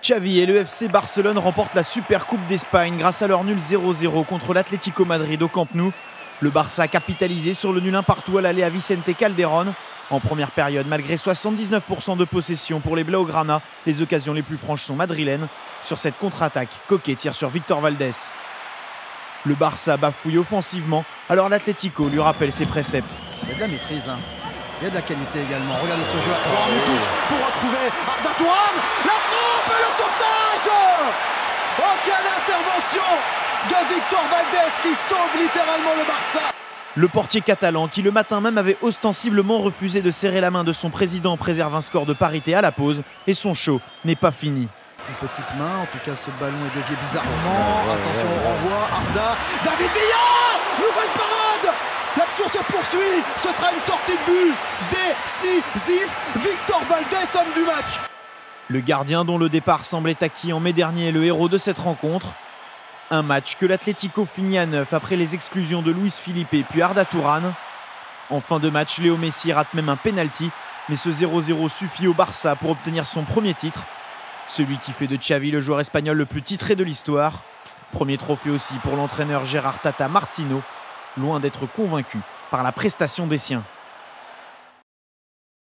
Xavi et le FC Barcelone remportent la Supercoupe d'Espagne grâce à leur nul 0-0 contre l'Atlético Madrid au Camp Nou. Le Barça a capitalisé sur le nul 1 partout à l'aller à Vicente Calderón. En première période, malgré 79% de possession pour les Blaugrana, les occasions les plus franches sont madrilènes. Sur cette contre-attaque, Coquet tire sur Victor Valdés. Le Barça bafouille offensivement, alors l'Atlético lui rappelle ses préceptes. Il y a de la maîtrise, hein. Il y a de la qualité également. Regardez ce jeu à 3, on touche pour retrouver Arda Turan. La frappe et le sauvetage. Oh, quelle intervention de Victor Valdés qui sauve littéralement le Barça. Le portier catalan, qui le matin même avait ostensiblement refusé de serrer la main de son président, préserve un score de parité à la pause et son show n'est pas fini. Une petite main, en tout cas ce ballon est dévié bizarrement. Attention au renvoi, Arda, David Villa, nouvelle parade. L'action se poursuit, ce sera une sortie de but décisif. Victor Valdés, homme du match. Le gardien dont le départ semblait acquis en mai dernier est le héros de cette rencontre. Un match que l'Atlético finit à 9 après les exclusions de Luis Felipe puis Arda Turan. En fin de match, Léo Messi rate même un penalty, mais ce 0-0 suffit au Barça pour obtenir son premier titre. Celui qui fait de Xavi le joueur espagnol le plus titré de l'histoire. Premier trophée aussi pour l'entraîneur Gérard Tata Martino, loin d'être convaincu par la prestation des siens.